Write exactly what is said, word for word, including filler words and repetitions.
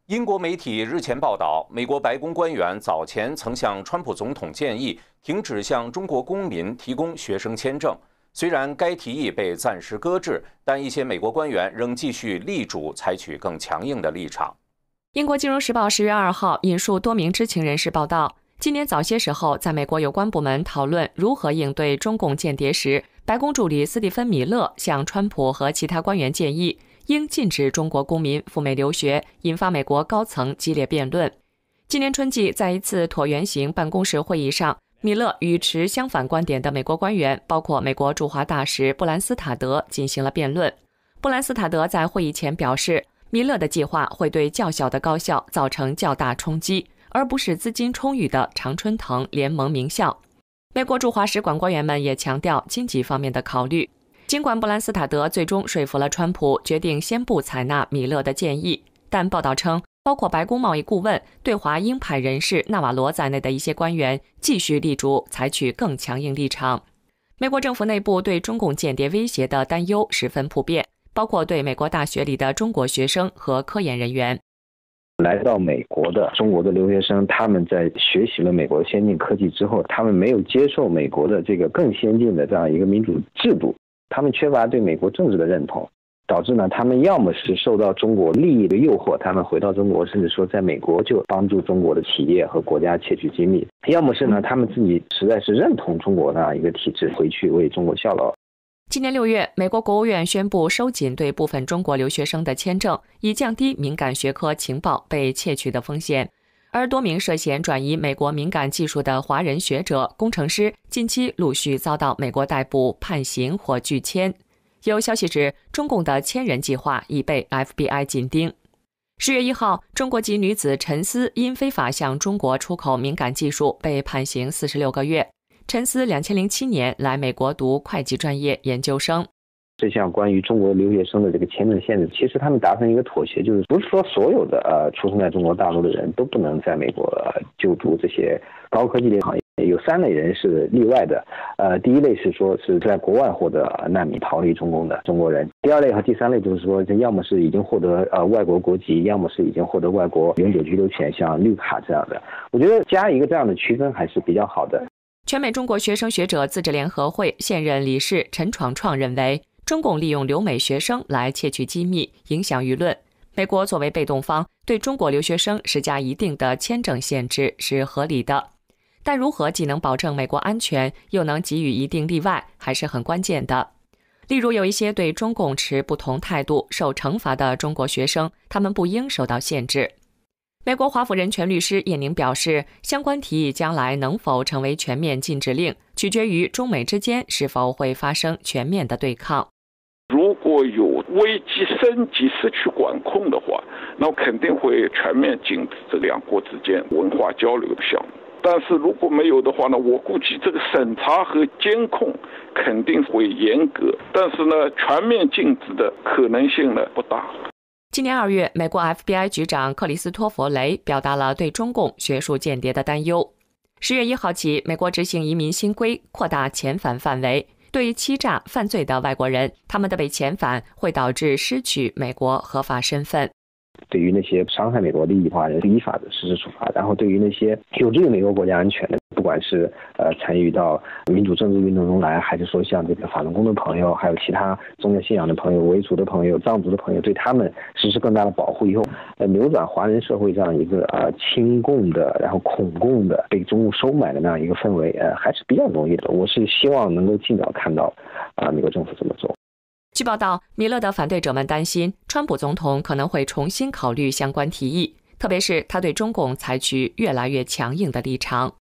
英国媒体日前报道，美国白宫官员早前曾向川普总统建议停止向中国公民提供学生签证。虽然该提议被暂时搁置，但一些美国官员仍继续力主采取更强硬的立场。 英国金融时报十月二号引述多名知情人士报道，今年早些时候，在美国有关部门讨论如何应对中共间谍时，白宫助理斯蒂芬·米勒向川普和其他官员建议，应禁止中国公民赴美留学，引发美国高层激烈辩论。今年春季，在一次椭圆形办公室会议上，米勒与持相反观点的美国官员，包括美国驻华大使布兰斯塔德进行了辩论。布兰斯塔德在会议前表示，米勒的计划会对较小的高校造成较大冲击，而不是资金充裕的常春藤联盟名校。美国驻华使馆官员们也强调经济方面的考虑。尽管布兰斯塔德最终说服了川普决定先不采纳米勒的建议，但报道称，包括白宫贸易顾问、对华鹰派人士纳瓦罗在内的一些官员继续力主采取更强硬立场。美国政府内部对中共间谍威胁的担忧十分普遍，包括对美国大学里的中国学生和科研人员。 来到美国的中国的留学生，他们在学习了美国先进科技之后，他们没有接受美国的这个更先进的这样一个民主制度，他们缺乏对美国政治的认同，导致呢，他们要么是受到中国利益的诱惑，他们回到中国，甚至说在美国就帮助中国的企业和国家窃取机密；要么是呢，他们自己实在是认同中国的一个体制，回去为中国效劳。 今年六月，美国国务院宣布收紧对部分中国留学生的签证，以降低敏感学科情报被窃取的风险。而多名涉嫌转移美国敏感技术的华人学者、工程师近期陆续遭到美国逮捕、判刑或拒签。有消息指，中共的千人计划已被 F B I 紧盯。十月一号，中国籍女子陈思因非法向中国出口敏感技术被判刑四十六个月。陈思两千零七年来美国读会计专业研究生。 这项关于中国留学生的这个签证限制，其实他们达成一个妥协，就是不是说所有的呃出生在中国大陆的人都不能在美国、呃、就读这些高科技类行业。有三类人是例外的，呃，第一类是说是在国外获得难民逃离中共的中国人，第二类和第三类就是说，要么是已经获得呃外国国籍，要么是已经获得外国永久居留权，像绿卡这样的。我觉得加一个这样的区分还是比较好的。 全美中国学生学者自治联合会现任理事陈闯创认为，中共利用留美学生来窃取机密，影响舆论。美国作为被动方，对中国留学生施加一定的签证限制是合理的。但如何既能保证美国安全，又能给予一定例外，还是很关键的。例如，有一些对中共持不同态度、受惩罚的中国学生，他们不应受到限制。美国华府人权律师叶宁表示，相关提议将来能否成为全面禁止令，取决于中美之间是否会发生全面的对抗。 如果有危机升级失去管控的话，那肯定会全面禁止这两国之间文化交流的项目。但是如果没有的话呢，我估计这个审查和监控肯定会严格，但是呢，全面禁止的可能性呢不大。 今年二月，美国 F B I 局长克里斯托弗·雷表达了对中共学术间谍的担忧。十月一号起，美国执行移民新规，扩大遣返范围。对于欺诈犯罪的外国人，他们的被遣返会导致失去美国合法身份。 对于那些伤害美国利益的话，依法的实施处罚。然后对于那些有利于美国国家安全的，不管是呃参与到民主政治运动中来，还是说像这个法轮功的朋友，还有其他宗教信仰的朋友、维族的朋友、藏族的朋友，对他们实施更大的保护以后，呃，扭转华人社会这样一个呃亲共的，然后恐共的、被中共收买的那样一个氛围，呃，还是比较容易的。我是希望能够尽早看到啊、呃，美国政府这么做。 据报道，米勒的反对者们担心，川普总统可能会重新考虑相关提议，特别是他对中共采取越来越强硬的立场。